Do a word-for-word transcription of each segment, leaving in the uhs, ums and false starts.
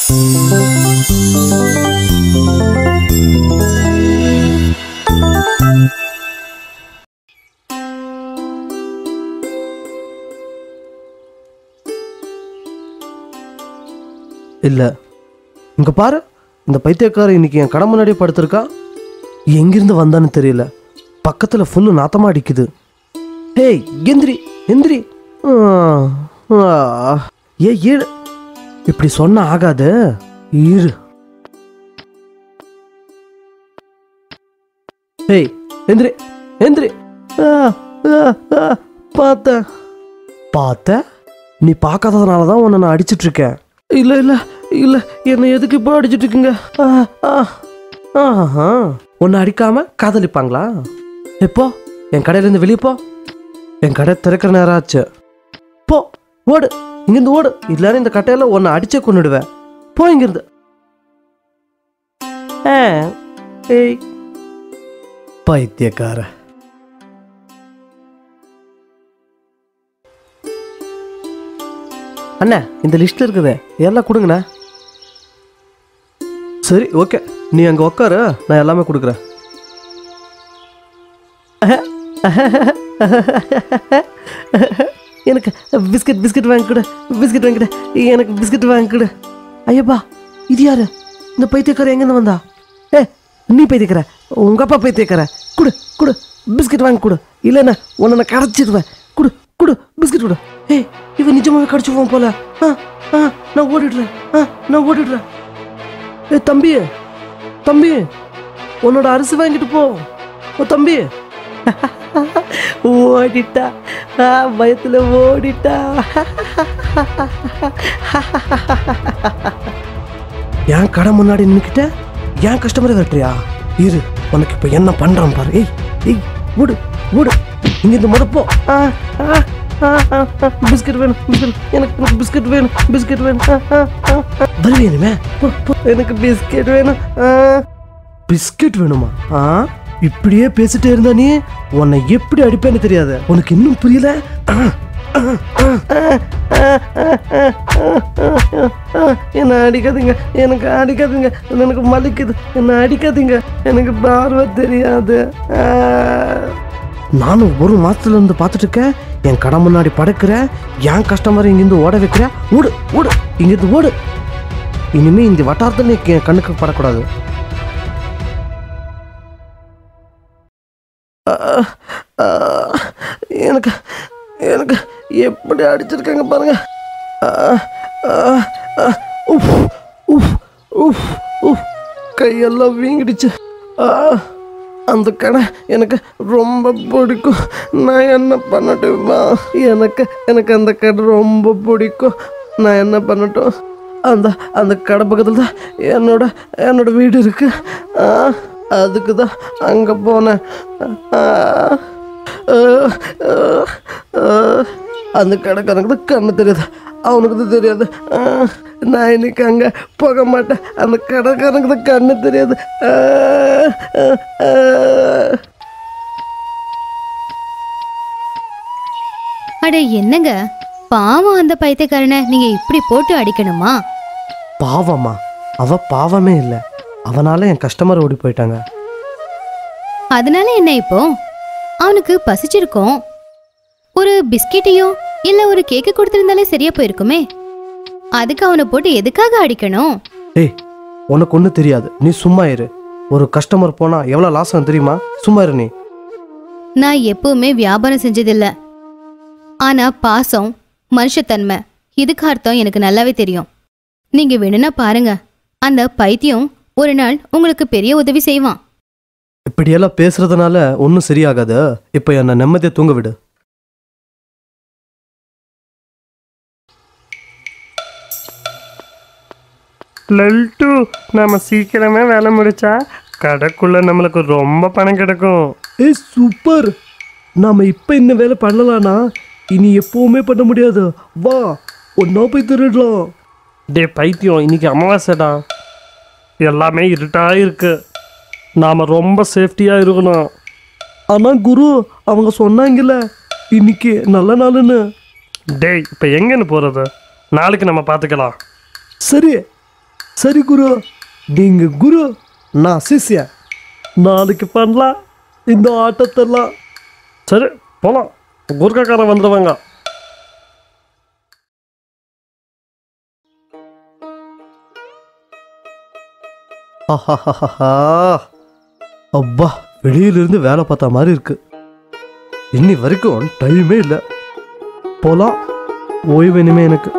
இல்ல இங்க பாரு, இந்த பைத்தியக்காரன் இன்னைக்கு என் கடை முன்னாடியே படுத்திருக்கா. எங்கிருந்து வந்தான்னு தெரியல. பக்கத்துல ஃபுல்லு நாத்தமா அடிக்குது. ஹேய் எந்திரி எந்திரி. ஏ ஏழு இப்படி சொன்ன ஆகாது. இரு. ஹேய் எந்திரி எந்திரி. பார்த்த பார்த்த நீ பார்க்காததுனாலதான் உன்னை நான் அடிச்சிட்டு இருக்கேன். இல்ல இல்ல இல்ல என்னை எதுக்கு இப்போ அடிச்சிட்டு இருக்கீங்க? உன்னை அடிக்காம காதலிப்பாங்களா? எப்போ என் கடையிலேருந்து வெளியே போ. என் கடை திறக்கிற நேரம் ஆச்சு. போ ஓடு, இங்கிருந்து ஓடு. இல்லைன்னு இந்த கட்டையில உன்னை அடிச்சே கொண்டுடுவேன். போ இங்கிருந்து. ஏய் பைத்தியக்கார. அண்ணா இந்த லிஸ்ட்ல இருக்குது எல்லாம் கொடுங்கண்ணா. சரி ஓகே, நீ அங்கே உக்காரு, நான் எல்லாமே கொடுக்குறேன். எனக்கு பிஸ்கட் பிஸ்கட் வாங்கி கொடு, பிஸ்கட் வாங்கி கொடு, எனக்கு பிஸ்கட் வாங்கி கொடு. ஐயப்பா இது யாரு? இந்த பைத்தியக்கார எங்கேருந்து வந்தா? ஏ நீ பைத்தியக்கார, உங்க அப்பா பைத்தியக்கார. குடு குடு பிஸ்கட் வாங்கி கொடு, இல்லைண்ணா உன்னை நான் கரைச்சிடுவேன். குடு குடு பிஸ்கட் கொடு. ஏய் இவன் நிஜமாவே கடிச்சுவோம் போல. ஆ ஆ நான் ஓடிடுறேன். ஆ நான் ஓடிடுறேன். ஏ தம்பி தம்பி உன்னோட அரிசி வாங்கிட்டு போ. ஓ தம்பி ஓடிட்டா, பயத்துல ஓடிட்டா. என் கடை முன்னாடி நின்னுக்கிட்ட ஏன் கஸ்டமரை வெட்டுறியா? இரு உனக்கு இப்ப என்ன பண்றான் பாரு. ஏய் ஏய் ஓடு ஓடு, இங்க இருந்து முடப்போ. பிஸ்கட் வேணும், பிஸ்கட் எனக்கு எனக்கு பிஸ்கட் வேணும், பிஸ்கட் வேணும். வருவேணுமே, எனக்கு பிஸ்கட் வேணும். பிஸ்கட் வேணுமா? ஆ இப்படியே பேசிட்டே இருந்தா நீ உன்னை எப்படி அடிப்பேன்னு தெரியாது. உனக்கு இன்னும் புரியல? என்ன அடிக்காதீங்க, எனக்கு அடிக்காதீங்க, எனக்கு மலிக்குது. என்ன அடிக்காதீங்க, எனக்கு பார்வை தெரியாது. நானும் ஒரு மாசத்துல இருந்து பார்த்துட்டு இருக்கேன். என் கடை முன்னாடி படுக்கிற என் கஸ்டமர் இங்கிருந்து ஓட வைக்கிற. ஓடு ஓடு இங்கிருந்து ஓடு. இனிமே இந்த வட்டாரத்துல என் கண்ணுக்கு படக்கூடாது. எனக்கு எனக்கு எப்படி அடிச்சிருக்காங்க பாருங்க. கையெல்லாம் வீங்கிடுச்சு. அந்த கடை எனக்கு ரொம்ப பிடிக்கும். நான் என்ன பண்ணட்டுமா? எனக்கு எனக்கு அந்த கடை ரொம்ப பிடிக்கும். நான் என்ன பண்ணட்டும்? அந்த அந்த கடை பக்கத்தில் தான் என்னோட என்னோட வீடு இருக்கு. அதுக்கு தான் அங்கே போனேன். அந்த கடைக்காரனுக்கு தான் கண்ணு தெரியாது, அவனுக்கு தான் தெரியாது. நான் இன்னைக்கு அங்கே போக மாட்டேன். அந்த கடைக்காரனுக்கு தான் கண்ணு தெரியாது. அட என்னங்க பாவம், அந்த பைத்தியக்காரனை நீங்க இப்படி போட்டு அடிக்கணுமா? பாவமா? அவ பாவமே இல்லை. அவனால என் கஸ்டமர் ஓடி போயிட்டாங்க. அதனால என்ன இப்போ? அவனுக்கு பசிச்சிருக்கோம், ஒரு பிஸ்கெட்டையோ இல்ல ஒரு கேக்கு கொடுத்திருந்தாலே சரியா போயிருக்குமே. அதுக்கு அவனை போட்டு எதுக்காக அடிக்கணும்? ஏய் உனக்கு ஒண்ணு தெரியாது, நீ சும்மா இரு. ஒரு கஸ்டமர் போனா எவ்வளவு லாஸ் தெரியுமா? சும்மா இரு நீ. நான் எப்பவுமே வியாபாரம் செஞ்சதில்ல, ஆனா பாசம் மனுஷத்தன்மை இதுக்கு அர்த்தம் எனக்கு நல்லாவே தெரியும். நீங்க வேணும்னா பாருங்க, அந்த பைத்தியம் ஒரு நாள் உங்களுக்கு பெரிய உதவி செய்வான். இப்படியெல்லாம் பேசுறதுனால ஒன்றும் சரியாகாது. இப்ப என்ன நிம்மதியை தூங்க விடு. லல்ட்டு, நம்ம சீக்கிரமே வேலை முடிச்சா கடைக்குள்ள நம்மளுக்கு ரொம்ப பணம் கிடைக்கும். ஏய் சூப்பர். நாம இப்ப இந்த வேலை பண்ணலானா இனி எப்பவுமே பண்ண முடியாது. வா ஒன்னா போய் திருடலாம். டே பைத்தியம், இன்னைக்கு அமாவாசைடா, எல்லாமே இருட்டா இருக்கு. நாம ரொம்ப சேஃப்டியா இருக்கணும். ஆனா குரு அவங்க சொன்னாங்கல்ல இன்னைக்கு நல்ல நாளுன்னு. டேய் இப்ப எங்கன்னு போறது? நாளைக்கு நம்ம பார்த்துக்கலாம். சரி சரி குரு, நீங்க குரு, நான் சிஷ்யா. நாளைக்கு பண்ணலாம் இந்த ஆட்டத்தெல்லாம். சரி போலாம், குர்காக்காரன் வந்துடுவாங்க. ஆஹாஹாஹா. அப்பா, வெளியிலிருந்து வேலை பார்த்த மாதிரி இருக்கு. இன்னி வரைக்கும் டைமே இல்லை. போலாம், ஓய்வு இனிமே எனக்கு.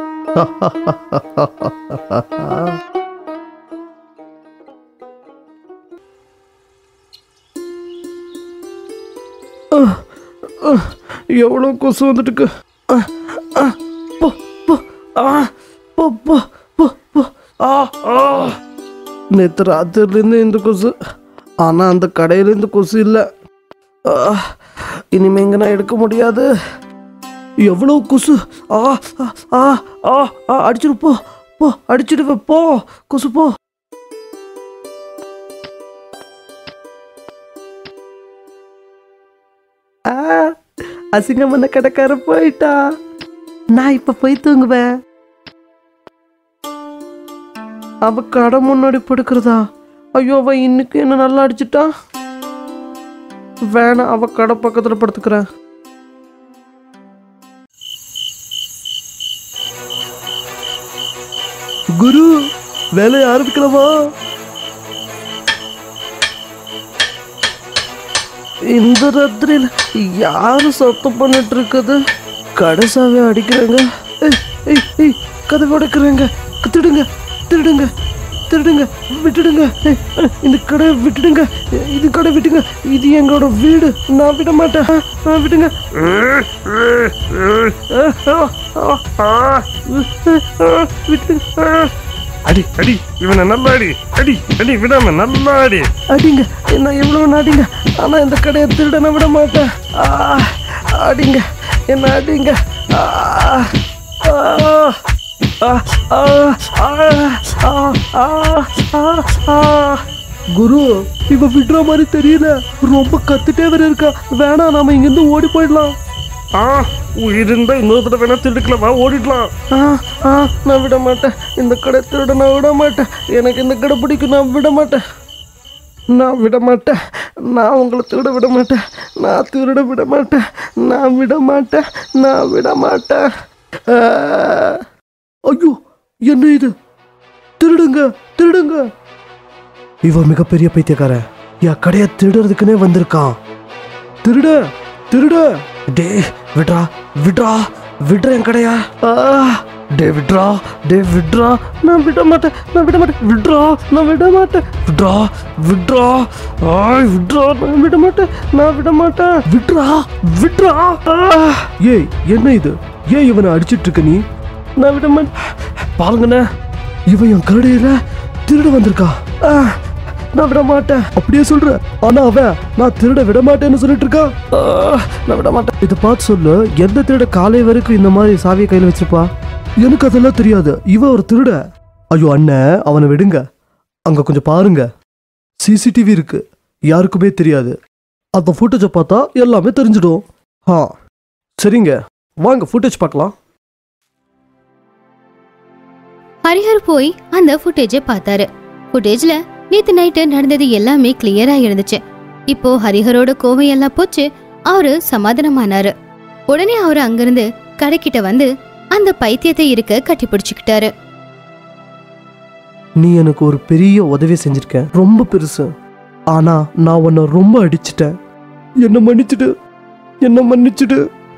எவ்வளோ கொசு வந்துட்டுக்கு. போ போ ஆ போ போ போ போ ஆ ஆ. நேற்று ராத்திரிலேருந்து இந்த கொசு, ஆனால் அந்த கடையிலேருந்து கொசு இல்லை. இனிமே இங்கே நான் எடுக்க முடியாது. எவ்வளோ கொசு. ஆ ஆ ஆ ஆ ஆ அடிச்சிடு, போ போ, அடிச்சிடுவே, போ கொசு போ. ஆ, அசிங்கமான கடைக்கார போயிட்டா. நான் இப்ப போய் தூங்குவேன். அவ கடை முன்னாடி படுக்கிறதா? ஐயோ, அவ இன்னைக்கு என்ன நல்லா அடிச்சுட்டா. வேணாம், அவ கடை பக்கத்துல படுத்துக்கிறேன். குரு, வேலையை ஆரம்பிக்கலாமா? இந்த ராத்திரியில் யாரு சத்தம் பண்ணிட்டு இருக்குது? கடைசாவே அடிக்கிறாங்க. ஏய் ஏய் ஏய் கதவை உடைக்கிறாங்க. திருடுங்க திருடுங்க திருடுங்க, விட்டுடுங்க. இந்த கடை விட்டுடுங்க, இது கடை விட்டுங்க. இது எங்களோட வீடு, நான் விட மாட்டேன். விட்டுங்க. விட்டுடுங்க. அடி அடி, இவனை நல்லா அடி, அடி அடி, விடாம நல்லா அடி. அடிங்க, என்ன எவ்வளவு அடிங்க, ஆனா இந்த கடையை திருடனை விட மாட்டேன். அடிங்க, என்ன அடிங்க. குரு, இவ விடுற மாதிரி தெரியல, ரொம்ப கத்துட்டே வேற இருக்கா. வேணாம், நாம இங்க இருந்து ஓடி போயிடலாம். ஆ, உயிருந்தா இன்னொரு தடவை வேணா திருடுக்கலாமா, ஓடிடலாம். ஆ ஆ நான் விட மாட்டேன், இந்த கடை திருட நான் விட மாட்டேன். எனக்கு இந்த கடை பிடிக்கும், நான் விட மாட்டேன். நான் விட மாட்டேன், நான் உங்களை திருட விட மாட்டேன். நான் திருட விட மாட்டேன், நான் விட மாட்டேன், நான் விட மாட்டேன். ஐயோ, என்ன இது? திருடுங்க திருடுங்க. இவன் மிகப்பெரிய பைத்தியக்காரன், என் கடையை திருடுறதுக்குன்னே வந்திருக்கான். திருட திருட. டே விட்ரா விட்ரா விட்ற என் கடையா. டே விட்ரா டே விட்ரா. நான் விட மாட்டேன், நான் விட மாட்டேன். விட்ரா, நான் விட மாட்டேன். விட்ரா விட்ரா. ஆய் விட்ரா, நான் விட மாட்டேன், நான் விட மாட்டேன். விட்ரா விட்ரா. ஏய், என்ன இது? ஏன் இவனை அடிச்சிட்டு இருக்க நீ? நான் விட மாட்டேன். பாருங்கண்ணே, இவன் என் கடையில திருட வந்திருக்கா. நான் விட மாட்டேன். அப்படியே சொல்ற, ஆனா அவன் நான் திருட விட மாட்டேன்னு சொல்லிட்டு இருக்கா. நான் விட மாட்டேன். இதை பார்த்து சொல்லு, எந்த திருட காலை வரைக்கும் இந்த மாதிரி சாவியை கையில வச்சிருப்பா? எனக்கு அதெல்லாம் தெரியாது, இவ ஒரு திருட. ஐயோ அண்ணன், அவனை விடுங்க. அங்க கொஞ்சம் பாருங்க, சிசிடிவி இருக்கு, யாருக்குமே தெரியாது. அந்த ஃபுட்டேஜை பார்த்தா எல்லாமே தெரிஞ்சிடும். ஆ சரிங்க, வாங்க ஃபுட்டேஜ் பார்க்கலாம். ஹரிஹர் போய் அந்த ஃபுட்டேஜை பார்த்தாரு. ஃபுட்டேஜ்ல நேத்து நைட்டு நடந்தது எல்லாமே கிளியரா இருந்துச்சு. இப்போ ஹரிஹரோட கோவம் எல்லாம் போச்சு, அவரு சமாதானமானாரு. உடனே அவரு அங்கிருந்து கடைக்கிட்ட வந்து அந்த பைத்தியத்தை இருக்க கட்டி பிடிச்சுக்கிட்டாரு. நீ எனக்கு ஒரு பெரிய உதவி செஞ்சிருக்க, ரொம்ப பெருசு. ஆனா நான் உன்னை ரொம்ப அடிச்சிட்டேன். என்ன மன்னிச்சுடு, என்ன மன்னிச்சுடு.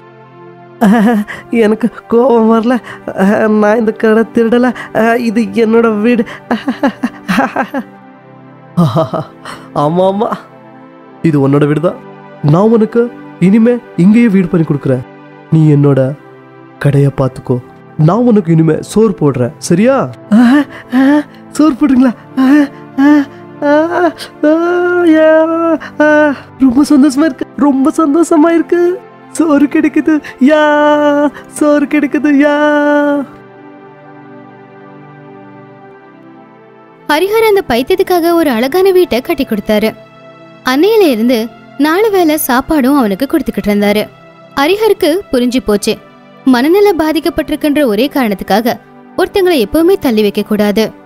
எனக்கு கோபம் வரல, நான் இந்த கடை திருடல, இது என்னோட வீடு. ஆமா ஆமா, இது உன்னோட வீடுதான். நான் உனக்கு இனிமே இங்கேயே வீடு பண்ணி கொடுக்குறேன். நீ என்னோட கடையை பார்த்துக்கோ. நான் உனக்கு இனிமே சோறு போடுறேன், சரியா? சோறு போடுறீங்களா? ரொம்ப சந்தோஷமா இருக்கு, ரொம்ப சந்தோஷமா இருக்கு. சோறு கிடைக்குது யா, சோறு கிடைக்குது யா. ஹரிஹர் அந்த பைத்தியத்துக்காக ஒரு அழகான வீட்டை கட்டி கொடுத்தாரு. அன்னையில இருந்து நாலு வேளை சாப்பாடும் அவனுக்கு கொடுத்துக்கிட்டு இருந்தாரு. ஹரிஹருக்கு புரிஞ்சு போச்சு, மனநல பாதிக்கப்பட்டிருக்கின்ற ஒரே காரணத்துக்காக ஒருத்தங்களை எப்பவுமே தள்ளி வைக்க கூடாது.